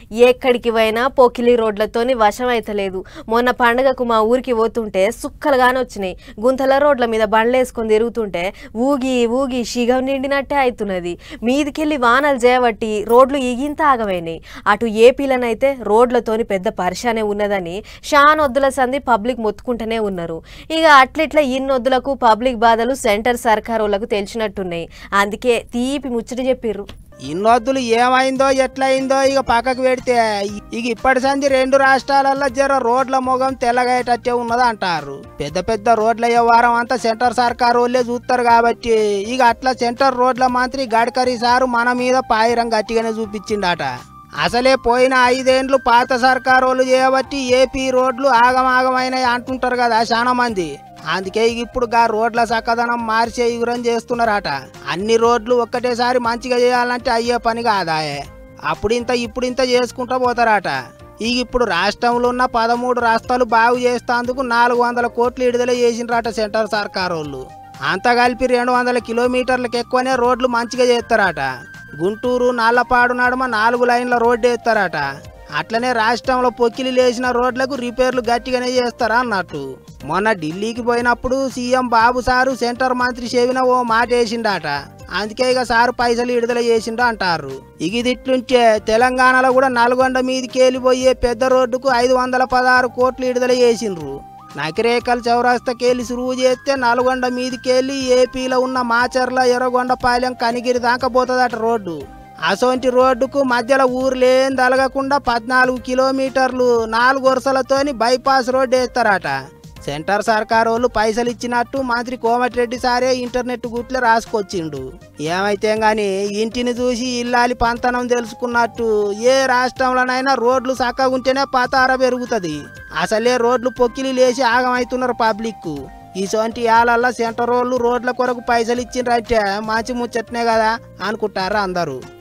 ఎక్కడికి పోయినా పోకిలి రోడ్లతోని వశం అయితలేదు. మొన్న పండుగకు మా ఊరికి పోతుంటే సుక్కలుగానే వచ్చినాయి. గుంతల రోడ్ల మీద బండ్లేసుకొని తిరుగుతుంటే ఊగి ఊగి షిగం నిండినట్టే అవుతున్నది. మీదికెళ్ళి వానలు చేయబట్టి రోడ్లు ఇగింత ఆగమైనాయి. అటు ఏపీలనైతే రోడ్లతోని పెద్ద పరిశానే ఉన్నదని షానొద్దుల సంది పబ్లిక్ మొత్తుకుంటూనే ఉన్నారు. ఇక అట్లిట్లా ఇన్నొద్దులకు పబ్లిక్ బాధలు సెంటర్ సర్కారోళ్లకు తెలిసినట్టున్నాయి. అందుకే తీపి ముచ్చట చెప్పిర్రు. ఇన్నొద్దులు ఏమైందో ఎట్లయిందో ఇక పక్కకు పెడితే ఇక ఇప్పటి సంది 2 రాష్ట్రాలలో జర రోడ్ల మొగం తెల్లగేటట్టే ఉన్నది అంటారు. పెద్ద పెద్ద రోడ్ల వ్యవహారం అంతా సెంటర్ సర్కారు వాళ్ళే చూస్తారు కాబట్టి ఇక అట్లా సెంటర్ రోడ్ల మంత్రి గడ్కరీ సారు మన మీద పాయిరం గట్టిగానే చూపించిండట. అసలే పోయిన 5 ఏండ్లు పాత సర్కారు వాళ్ళు చేయబట్టి ఏపీ రోడ్లు ఆగమాగమైనాయి అంటుంటారు కదా చాలా మంది. అందుకే ఇప్పుడు గా రోడ్ల చక్కదనం మార్చే యుగురం చేస్తున్నారట. అన్ని రోడ్లు ఒక్కటేసారి మంచిగా చేయాలంటే అయ్యే పని కాదాయే. ఇప్పుడింత చేసుకుంటూ పోతారట. ఇప్పుడు రాష్ట్రంలో ఉన్న 13 రాష్ట్రాలు బాగు చేస్తేందుకు 400 కోట్లు విడుదల చేసినరట సెంటర్ సర్కారు వాళ్ళు. అంతా కలిపి 200 కిలోమీటర్లకు ఎక్కువనే రోడ్లు మంచిగా చేస్తారట. గుంటూరు నల్లపాడు నడుమ 4 లైన్ల రోడ్డు వేస్తారట. అట్లనే రాష్ట్రంలో పొక్కిలి లేచిన రోడ్లకు రిపేర్లు గట్టిగానే చేస్తారా అన్నట్టు. మొన్న ఢిల్లీకి పోయినప్పుడు సీఎం బాబు సారు సెంటర్ మంత్రి చెవిన ఓ మాట వేసిండట. అందుకే ఇక సారు పైసలు విడుదల చేసిండు అంటారు. ఇట్లుంటే తెలంగాణలో కూడా నల్గొండ మీదికి వెళ్ళిపోయే పెద్ద రోడ్డుకు 516 కోట్లు విడుదల చేసిండ్రు. నకిరేకల్ చౌరాస్తాకెళ్ళి సురువు చేస్తే నల్గొండ మీదికెళ్ళి ఏపీలో ఉన్న మాచర్ల ఎర్రగొండపాలెం కనిగిరి దాకా పోతుందట రోడ్డు. అసోంటి రోడ్డుకు మధ్యలో ఊర్లేం తలగకుండా 14 కిలోమీటర్లు 4 వరుసలతోని బైపాస్ రోడ్డు వేస్తారట. సెంటర్ సర్కారు వాళ్ళు పైసలు ఇచ్చినట్టు మంత్రి కోమటిరెడ్డి సారే ఇంటర్నెట్ గుట్లో రాసుకొచ్చిండు. ఏమైతే గాని ఇంటిని చూసి ఇల్లాలి పంతనం తెలుసుకున్నట్టు ఏ రాష్ట్రంలోనైనా రోడ్లు చక్కగా ఉంటేనే పతార పెరుగుతుంది. అసలే రోడ్లు పొక్కిలి లేచి ఆగమవుతున్నారు పబ్లిక్. ఇసోంటి యాలల్లో సెంటర్ వాళ్ళు రోడ్ల కొరకు పైసలు ఇచ్చిండ్రంటే మంచి ముచ్చట్నే కదా అనుకుంటారా అందరూ.